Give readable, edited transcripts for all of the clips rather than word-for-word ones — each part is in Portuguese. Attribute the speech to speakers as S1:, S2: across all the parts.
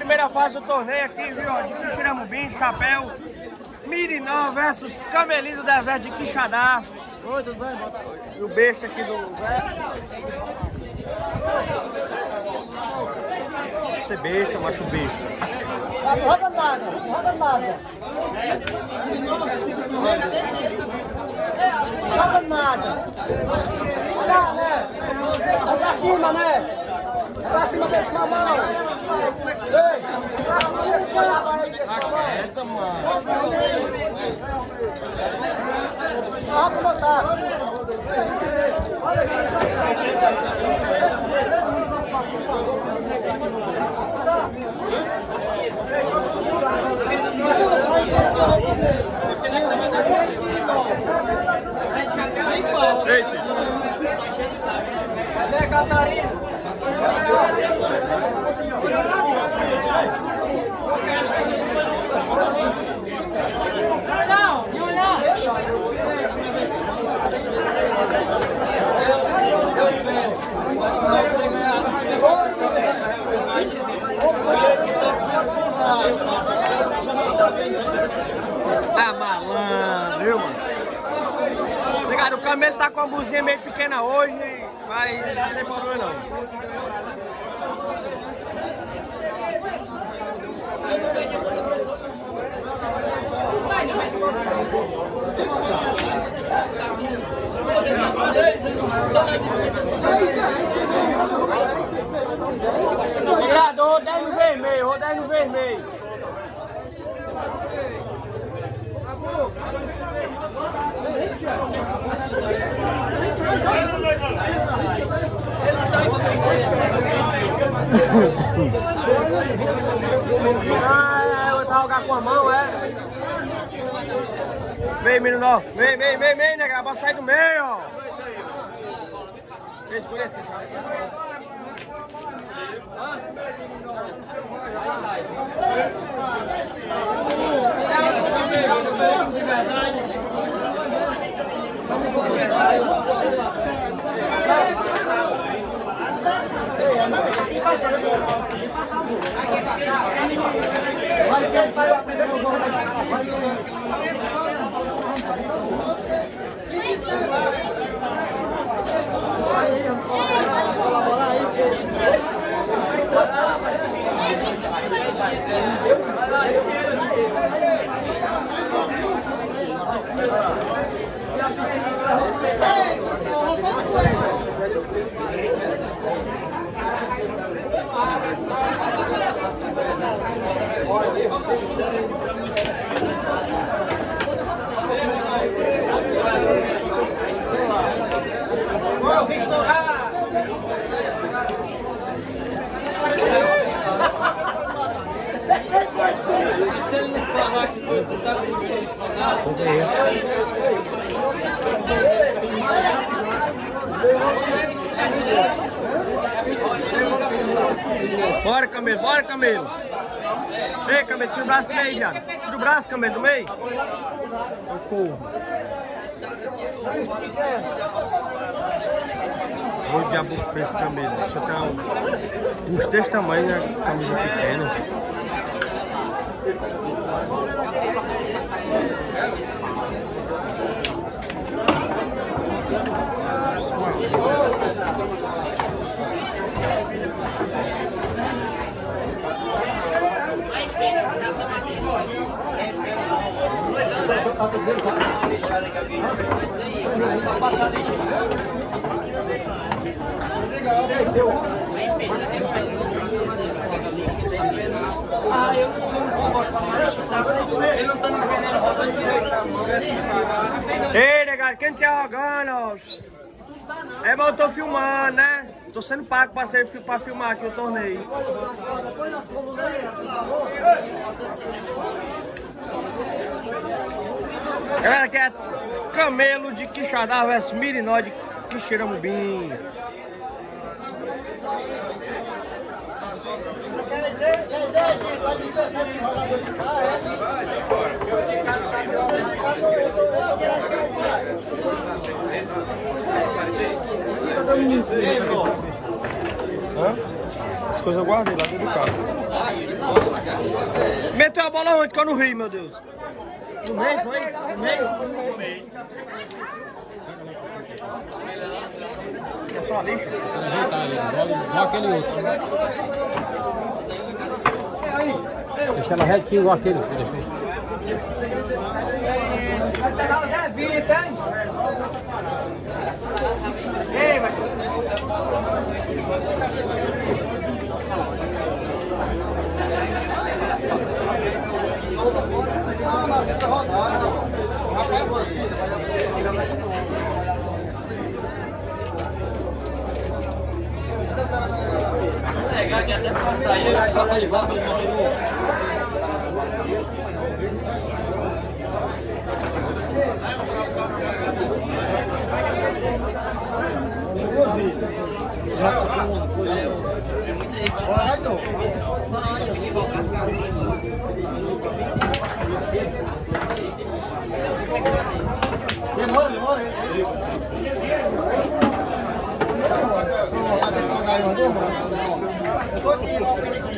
S1: Primeira fase do torneio aqui, viu, ó, de Quixeramobim, Chapéu, Mirinó versus Camelinho do deserto de Quixadá. Oi, tudo bem? E o besta aqui do Zé. Você besta, macho besta.
S2: Roda nada, roda nada. Joga nada. Olha, né? É pra cima, né? É pra cima desse mamão. Ei, pra cima desse mamão.
S1: Aquieta, mano.
S2: Só pra botar. Cadê Catarina?
S1: Ah, malandro, viu, mano? Obrigado, o Camelo tá com a blusinha meio pequena hoje, mas não tem problema não. Obrigado, rodei no vermelho, rodei no vermelho. Eu vou jogar com a mão, é? Vem, menino, vem, nega, bota sair do meio, ó. Fez por esse,
S3: Se ele não falar que foi botar primeiro
S1: bora, Camelo, bora, Camelo. Ei, Camelo, tira o braço do meio, viado. Tira o braço, Camelo, do meio. Eu corro. O diabo fez esse Camelo. Só tem uns desse tamanho, né? Camisa pequena.
S3: Só passar de ah, eu não posso passar. Ele não tá no pneu, roda direito.
S1: Ei, negado, quem te arrogando? É, mas eu tô filmando, né? Tô sendo pago pra filmar aqui o torneio. Galera, que é Camelo de Quixadá versus Mirinó de Quixeramobim.
S2: Quer dizer, gente, pode dispensar esse rolador de carro, é?
S1: coisas eu guardei lá dentro do carro. Meteu a bola onde? Que eu não vi, meu Deus. No meio, foi? No meio? No meio. É só a lixa?
S2: Igual aquele outro. Deixa ela retinha igual aquele. Vai pegar o Zé Vitor, hein? Ei, vai.
S3: Legal que até pra sair, agora ele volta no continua. Já passou um ano, foi eu. É muita gente. Vai, não.
S1: Demora. Eu tô aqui, lá,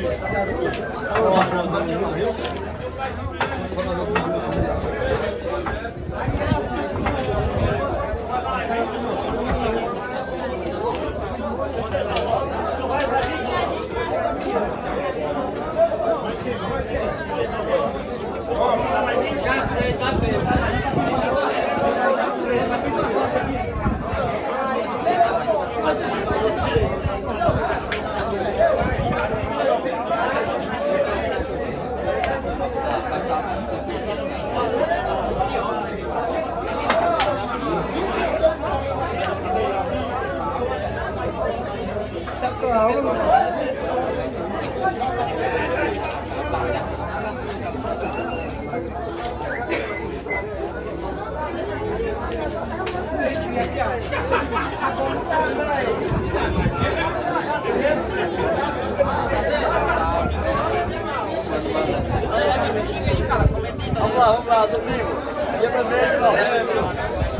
S3: Já sei, tá bem. Vamos lá, domingo. Dia primeiro de novembro.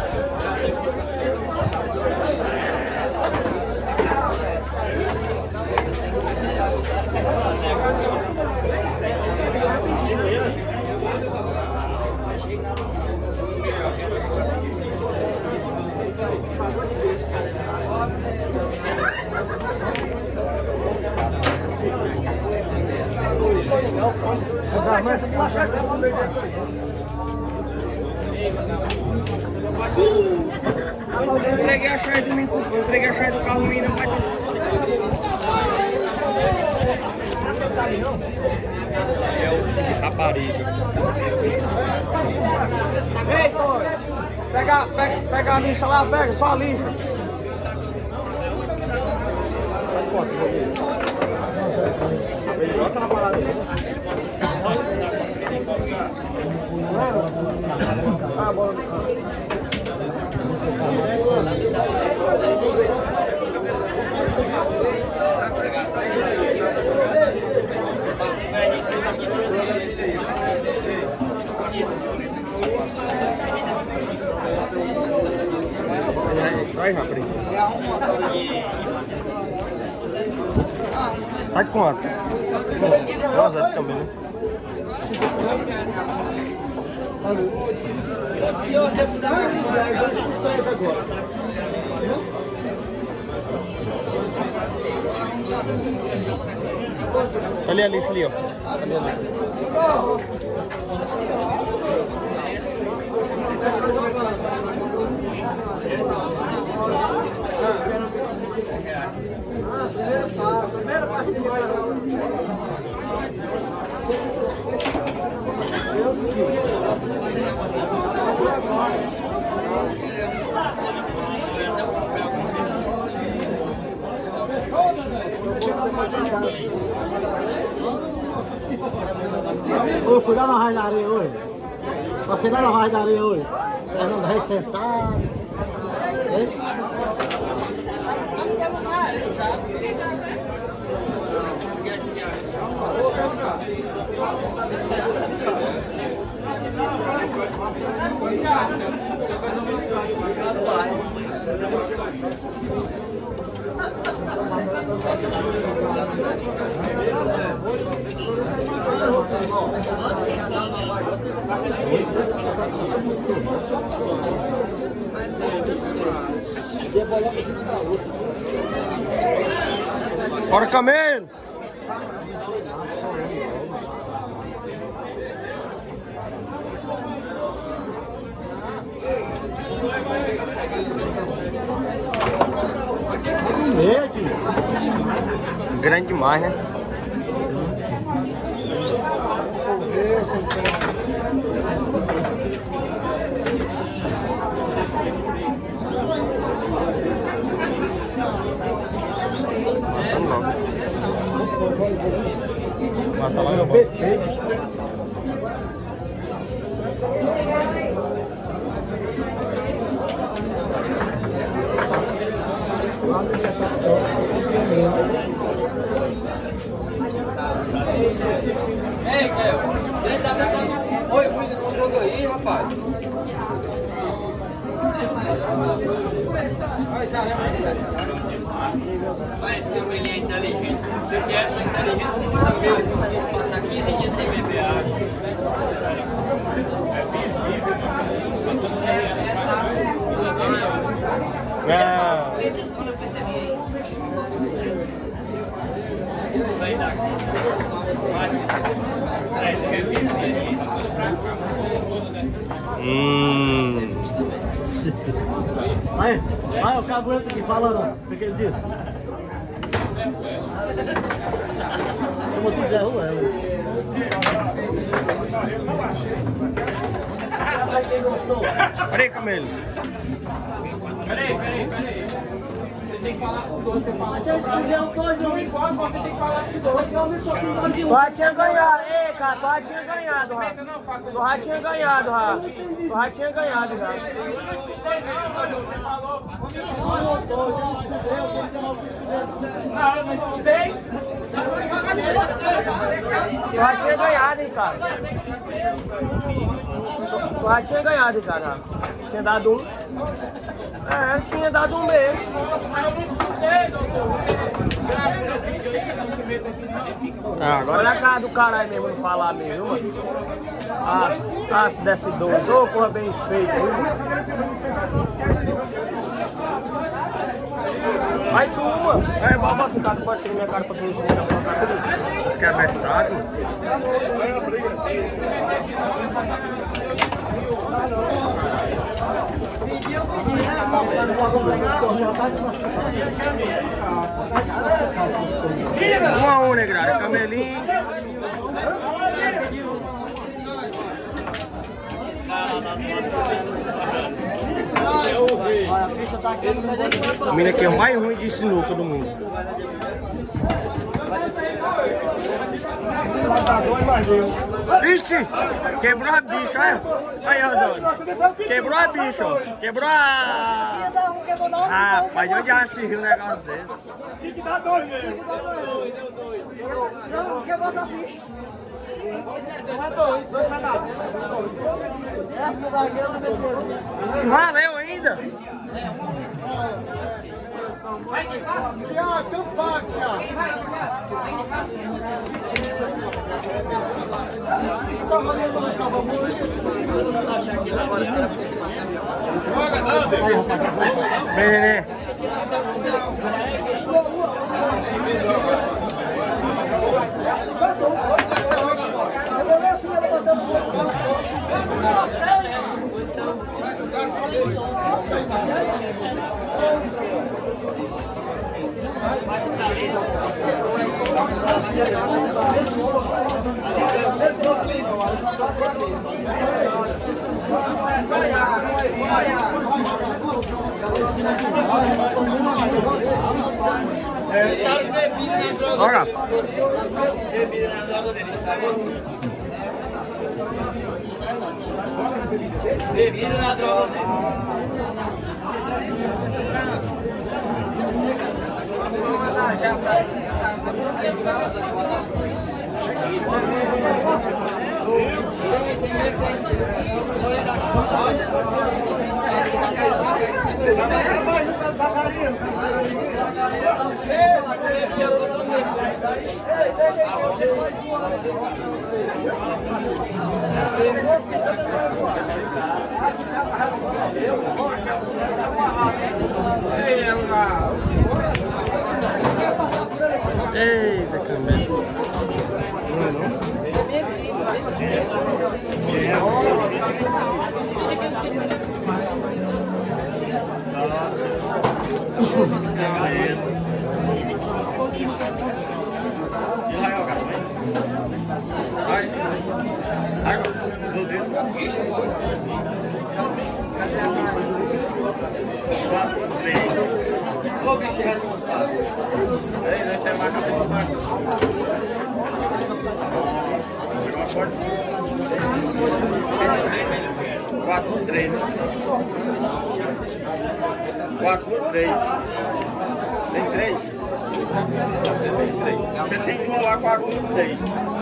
S1: Entreguei a chave do micro, entreguei a chave do carro minha, não vai ter. É o rapariga. Ei, pô! Pega a lixa lá, pega, só a lixa. Joga na parada aí. Ah, bom. Vai, rapaz. Tá de quanto? Nossa, também, né?
S3: E você me dá
S1: ali a lixa ali, ó. Ali a lixa.
S2: Primeira partida. Eu fui lá na raidaria hoje. Você lá na raidaria hoje. Fernando Reis sentado.
S1: Bora, camelo! Grande demais, né?
S3: Ei, Caio, oi, muito esse jogo aí, rapaz. Parece que ele é inteligente. Se eu tivesse uma inteligência, eu conseguisse passar 15 dias sem beber água. Vai dar.
S2: Aí, o carburante aqui, falando, o que ele disse? Como tu dizer,
S1: Peraí, camelo.
S3: Peraí. Você tem que falar com dois, você fala. Se eu escrever o dois, não importa, você tem que falar com dois.
S1: Tu já tinha ganhado, ei, cara, tu já tinha ganhado, Rá. Tu já tinha ganhado, Rá. Tu já tinha ganhado, já.
S3: Não, eu não escutei.
S1: Tu já tinha ganhado, hein, cara. Tu já tinha ganhado, cara. Tinha dado um. É, tinha dado um mesmo.
S3: Mas eu não escutei, doutor.
S1: Olha a cara do caralho mesmo, não falar mesmo, mano. Ah, se desse dois, ô, porra bem feito, viu? Vai tu, mano. É, baba, tu cara, tu pode tirar minha cara pra tu enxergar a tua cara comigo. Você quer abestado? Um, negrada, camelinho. A mina aqui é o mais ruim de sinuca do mundo. Vixe! Quebrou a bicha, olha. Aí, Rosônio. Quebrou a bicha, ó. Quebrou a... Rapaz, de onde já se riu um negócio desse?
S2: Tinha que dar dois mesmo. Não, quebrou essa bicha. Não é dois pedaços. Essa daqui eu não me
S1: Valeu ainda?
S2: Vai de fácil? Tiago, tão fácil, Tiago. Vai de fácil?
S1: Vem, neném. Olha.
S3: Bebida na droga dele, tá vendo? Bebida na droga dele.
S1: Eita, camelo. Não é não?
S3: Ô, bicho responsável.
S4: Aí, essa é a marca do barco. Pegou uma porta. 4 no 3, né? 4 no 3. Tem 3? Você tem 3. Você tem que rolar 4 no 3.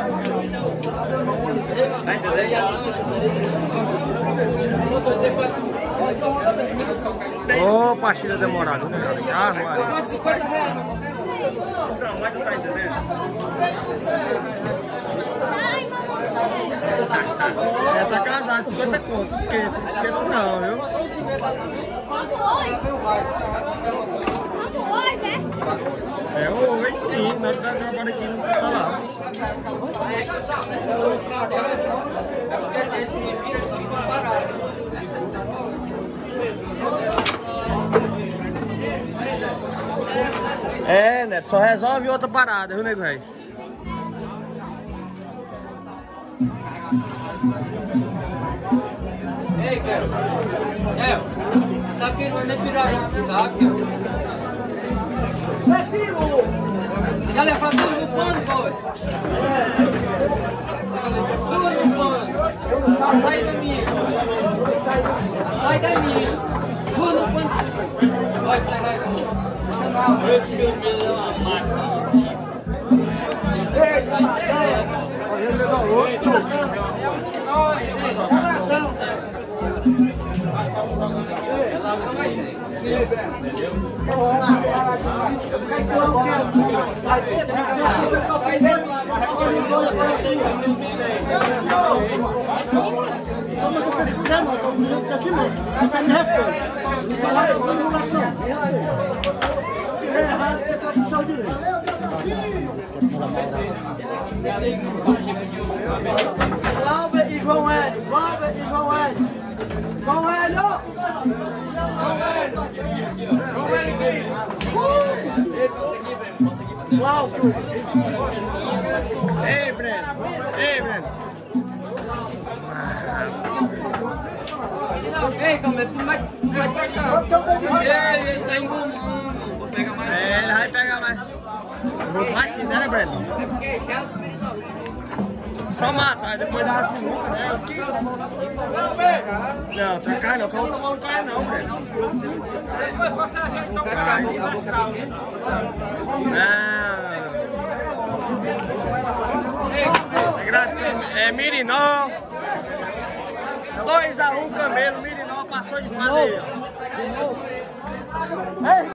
S4: Tá entendendo?
S1: Ô, partida demorada, né? Ah, Maria.
S3: 50 reais.
S4: Não, mas não tá entendendo.
S1: É, tá casado, 50 contos, esqueça, não esqueça não, viu? É, oi, sim, nós estamos trabalhando aqui no falar. É, Neto, só resolve outra parada, viu, nego velho?
S3: Ei, Kel. Essa perua não é piranha, sabe?
S2: Você pirou!
S3: Já levou tudo no fundo, foi? Tudo no fundo. Sai da minha. Sai da minha. Tudo no fundo. Pode sair daqui. Eu fico medo, é uma máquina.
S2: Eita, madeira! Olha, ele levou outro! Como vocês fizeram, não, estão dizendo que assim mesmo. Você me responde. Isso lá eu vou lá pronto. É errado, você está puxando o direito. Glauber e João Hélio. Glauber e João Hélio. João Hélio! Glauber!
S1: Ei, Breno! Ei, Breno!
S3: Ei, Calma, tu vai pegar. Ele tá engomando. Vou pegar mais.
S1: É, ele vai pegar mais. Vou bater, né, Breno? Só mata, aí depois dá a sinuca, né? Não, trancar não, que a outra bola não cai não, velho. Não cai. Não. É Mirinó. 2 a 1 Camelo, Mirinó passou de fase aí, ó.